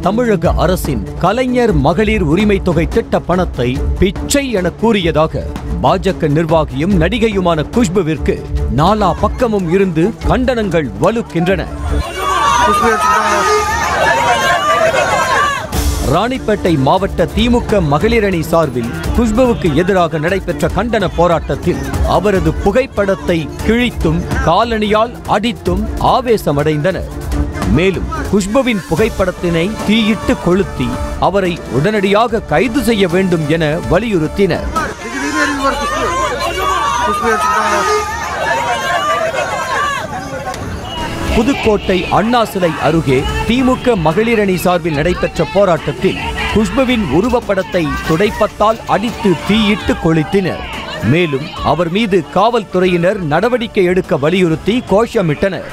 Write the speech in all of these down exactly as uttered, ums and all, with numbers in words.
தமிழக அரசின் கலைஞர் மகளிர் உரிமை தொகை திட்ட பணத்தை பிச்சை என கூறியதாக பாஜக நிர்வாகியும் நடிகையுமான குஷ்புவிற்கு நாலா பக்கமும் இருந்து கண்டனங்கள் வலுக்கின்றன. ராணிப்பேட்டை மாவட்ட திமுக மகளிர் அணி சார்பில் குஷ்புவுக்கு எதிராக நடைபெற்ற கண்டன போராட்டத்தில் அவரது புகைப்படத்தை கிழித்தும் காலணியால் அடித்தும் ஆவேசமடைந்தனர். மேலும் குஷ்புவின் புகைப்படத்தினை தீயிட்டு கொளுத்தி அவரை உடனடியாக கைது செய்ய வேண்டும் என வலியுறுத்தினர். புதுக்கோட்டை அண்ணா சிலை அருகே திமுக மகளிர் அணி சார்பில் நடைபெற்ற போராட்டத்தில் குஷ்புவின் உருவப்படத்தை துடைப்பத்தால் அடித்து தீயிட்டு கொளுத்தினர். மேலும் அவர் மீது காவல்துறையினர் நடவடிக்கை எடுக்க வலியுறுத்தி கோஷமிட்டனர்.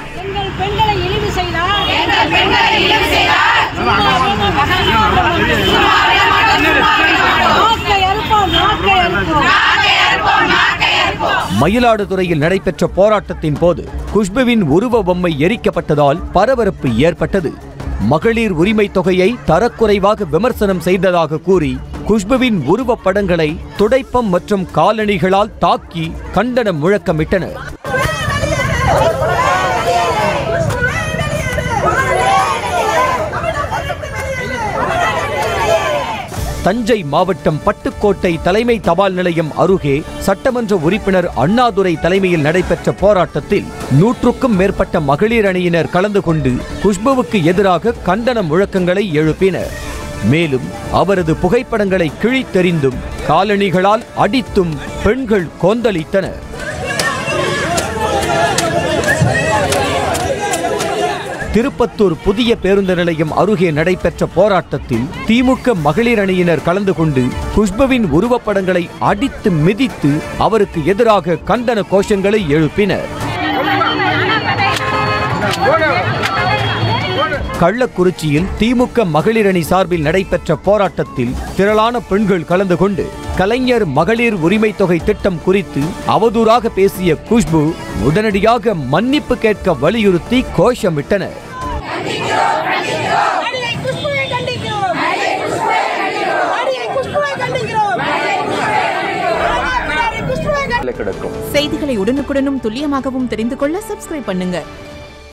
மயிலாடுதுறையில் நடைபெற்ற போராட்டத்தின் போது குஷ்புவின் உருவ பொம்மை எரிக்கப்பட்டதால் பரபரப்பு ஏற்பட்டது. மகளிர் உரிமை தொகையை தரக்குறைவாக விமர்சனம் செய்ததாக கூறி குஷ்புவின் உருவப்படங்களை துடைப்பம் மற்றும் காலணிகளால் தாக்கி கண்டன முழக்கமிட்டனர். தஞ்சை மாவட்டம் பட்டுக்கோட்டை தலைமை தபால் நிலையம் அருகே சட்டமன்ற உறுப்பினர் அண்ணாதுரை தலைமையில் நடைபெற்ற போராட்டத்தில் நூற்றுக்கும் மேற்பட்ட மகளிர் அணியினர் கலந்து கொண்டு குஷ்புவுக்கு எதிராக கண்டன முழக்கங்களை எழுப்பினர். மேலும் அவரது புகைப்படங்களை கிழித்தெறிந்தும் காலணிகளால் அடித்தும் பெண்கள் கொந்தளித்தனர். திருப்பத்தூர் புதிய பேருந்து நிலையம் அருகே நடைபெற்ற போராட்டத்தில் திமுக மகளிர் அணியினர் கலந்து கொண்டு குஷ்புவின் உருவப்படங்களை அடித்து மிதித்து அவருக்கு எதிராக கண்டன கோஷங்களை எழுப்பினர். கள்ளக்குறிச்சியில் திமுக மகளிர் அணி சார்பில் நடைபெற்ற போராட்டத்தில் திரளான பெண்கள் கலந்து கொண்டு கலைஞர் மகளிர் உரிமை தொகை திட்டம் குறித்து அவதூறாக பேசிய குஷ்பு உடனடியாக மன்னிப்பு கேட்க வலியுறுத்தி கோஷமிட்டனர். செய்திகளை உடனுக்குடனும் துல்லியமாகவும் தெரிந்து கொள்ள சப்ஸ்கிரைப் பண்ணுங்க.